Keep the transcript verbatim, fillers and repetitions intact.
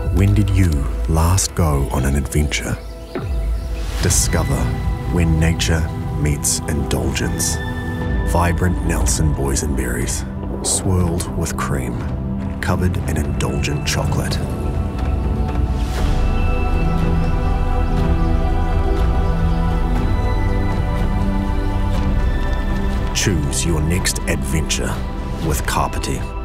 When did you last go on an adventure? Discover when nature meets indulgence. Vibrant Nelson Boysenberries, swirled with cream, covered in indulgent chocolate. Choose your next adventure with Kāpiti.